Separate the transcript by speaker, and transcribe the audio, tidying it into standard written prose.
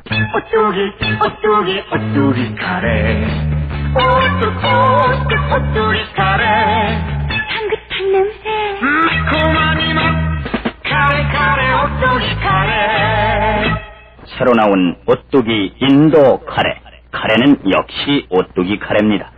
Speaker 1: 오뚜기 카레. 오뚜기 카레.
Speaker 2: 향긋한 냄새.
Speaker 1: 매콤한 이맛. 카레, 오뚜기 카레.
Speaker 3: 새로 나온 오뚜기 인도 카레. 카레는 역시 오뚜기 카레입니다.